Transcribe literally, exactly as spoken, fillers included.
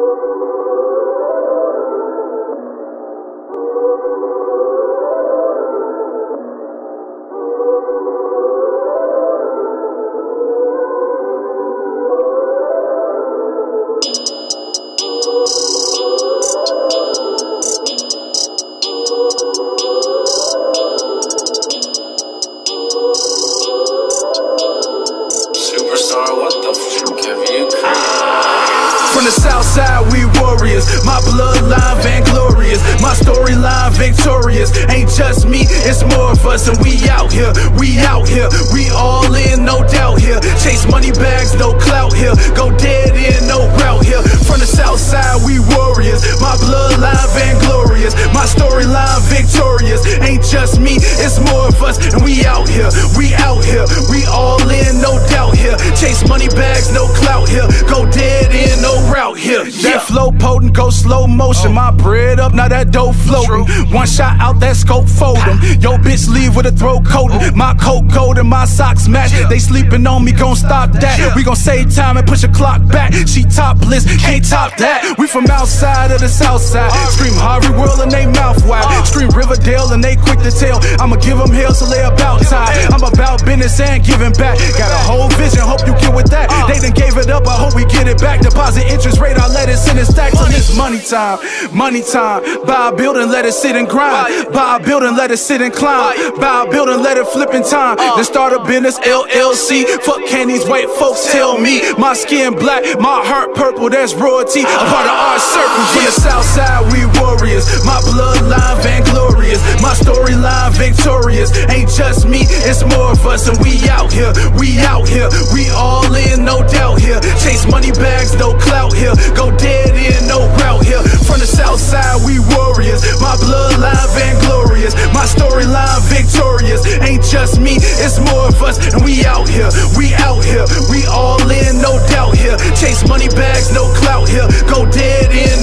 Superstar, what the fuck have you created? From the south side, we warriors. My bloodline vainglorious. My storyline victorious. Ain't just me, it's more of us. And we out here, we out here. We all in, no doubt here. Chase money bags, no clout here. Go dead in, no route here. From the south side, we warriors. My bloodline vainglorious. My storyline victorious. Ain't just me, it's more of us. And we out here, we out here. We all in, no doubt here. Chase money bags, no clout here. Go dead in, no route here. That flow potent, go slow motion. My bread up, now that dough floating. One shot out, that scope folding. Yo bitch leave with a throat coating. My coat golden, my socks match. They sleeping on me, gon' stop that. We gon' save time and push a clock back. She topless, can't top that. We from outside of the south side. Scream Harvey World and they mouth wide. Scream Riverdale and they quick to tell. I'ma give them hell so they about time. I'm about business and giving back. Got a whole vision, hope you get with that. They done gave it up, I hope we get it back. Deposit interest rate, I let it sit and stack till it's money time. Money time. Buy a building, let it sit and grind. Buy a building, let it sit and climb. Buy a building, let it flip in time. Then start a business, L L C. Fuck can these white folks tell me? My skin black, my heart purple, that's royalty. A part of our circle. From the south side, we warriors. My bloodline vainglorious. My storyline victorious. Ain't just me, it's more of us. And we out here, we out here. We all in, no doubt here. Chase money bags, no clout here. Go dead in, no route here. From the south side, we warriors. My bloodline vainglorious. My storyline victorious. Ain't just me, it's more of us. And we out here, we out here. We all in, no doubt here. Chase money bags, no clout here. Go dead in,